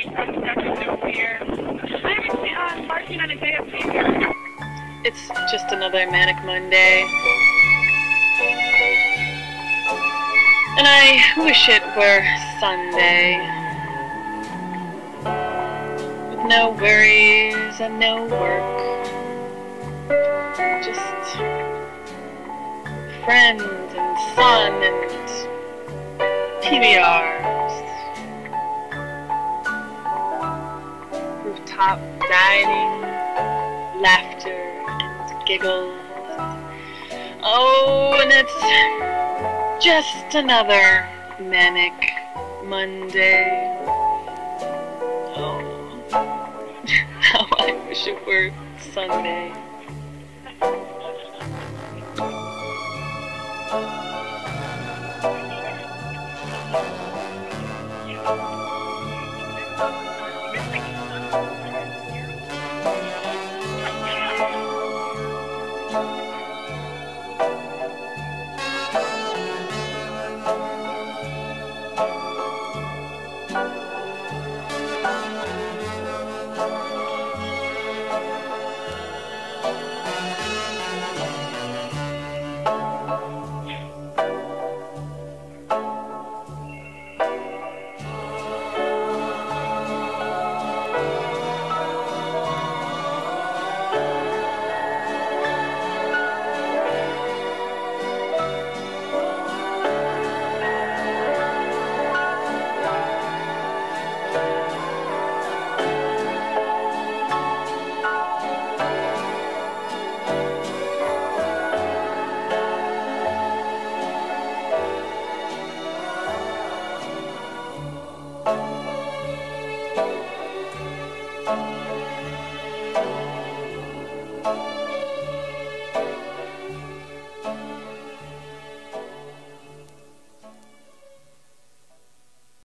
It's just another manic Monday. And I wish it were Sunday. With no worries and no work. Just friends and sun and PBRs. Rooftop dining, laughter and giggles. Oh, and it's just another manic Monday. Oh, how I wish it were Sunday.